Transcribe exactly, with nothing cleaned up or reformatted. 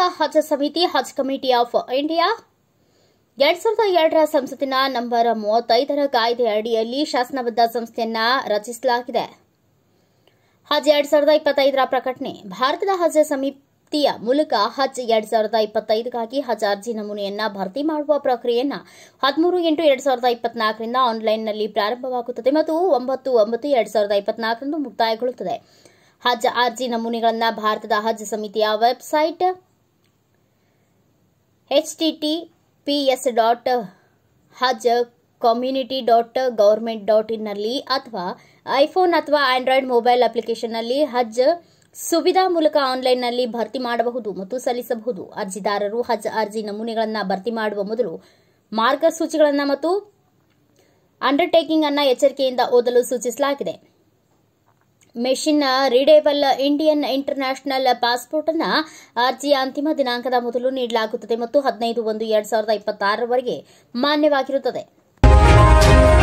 ಹಜ್ ಸಮಿತಿ ಹಜ್ committee of India ಎರಡ್ ಸಾವಿರದ ಎರಡರ ಸಂಸತ್ತಿನ ನಂಬರ್ ಮೂವತ್ತೈದರ ಕಾಯ್ದೆ ಅಡಿಯಲ್ಲಿ ಶಾಸನಬದ್ಧ ಸಂಸ್ಥೆಯನ್ನ ರಚಿಸಲಾಗಿದೆ. ಹಜ್ ಎರಡ್ ಸಾವಿರದ ಇಪ್ಪತ್ತೈದರ ಪ್ರಕಟಣೆ. ಭಾರತದ ಹಜ್ ಸಮಿತಿಯ ಮೂಲಕ ಹಜ್ ಎರಡ್ ಸಾವಿರದ ಇಪ್ಪತ್ತೈದಕ್ಕಾಗಿ ಹಜ್ ಅರ್ಜಿ ನಮೂನೆಯನ್ನ ಭರ್ತಿ ಮಾಡುವ ಪ್ರಕ್ರಿಯೆಯನ್ನು ಹದಿಮೂರು ಎಂಟು ಎರಡ್ ಸಾವಿರದ ಇಪ್ಪತ್ನಾಲ್ಕರಿಂದ ಆನ್ಲೈನ್ನಲ್ಲಿ ಪ್ರಾರಂಭವಾಗುತ್ತದೆ ಮತ್ತು ಒಂಬತ್ತು ಒಂಬತ್ತು ಎರಡ್ ಸಾವಿರದ ಇಪ್ಪತ್ನಾಲ್ಕರಂದು ಮುಕ್ತಾಯಗೊಳ್ಳುತ್ತದೆ. ಹಜ್ ಅರ್ಜಿ ನಮೂನೆಗಳನ್ನು ಭಾರತದ ಹಜ್ ಸಮಿತಿಯ website H T T P S dot haj community dot government dot ಇನ್ನಲ್ಲಿ ಅಥವಾ ಐಫೋನ್ ಅಥವಾ ಆಂಡ್ರಾಯ್ಡ್ ಮೊಬೈಲ್ ಅಪ್ಲಿಕೇಶನ್ನಲ್ಲಿ ಹಜ್ ಸುವಿಧಾ ಮೂಲಕ ಆನ್ಲೈನ್ನಲ್ಲಿ ಭರ್ತಿ ಮಾಡಬಹುದು ಮತ್ತು ಸಲ್ಲಿಸಬಹುದು. ಅರ್ಜಿದಾರರು ಹಜ್ ಅರ್ಜಿ ನಮೂನೆಗಳನ್ನು ಭರ್ತಿ ಮಾಡುವ ಮೊದಲು ಮಾರ್ಗಸೂಚಿಗಳನ್ನು ಮತ್ತು ಅಂಡರ್ಟೇಕಿಂಗ್ ಅನ್ನು ಎಚ್ಚರಿಕೆಯಿಂದ ಓದಲು ಸೂಚಿಸಲಾಗಿದೆ. Machine readable Indian international passport ಅನ್ನು ಅರ್ಜಿಯ ಅಂತಿಮ ದಿನಾಂಕದ ಮೊದಲು ನೀಡಲಾಗುತ್ತದೆ ಮತ್ತು ಹದಿನೈದು ಒಂದು ಎರಡ್ ಸಾವಿರದ ಇಪ್ಪತ್ತಾರರವರೆಗೆ ಮಾನ್ಯವಾಗಿರುತ್ತದೆ.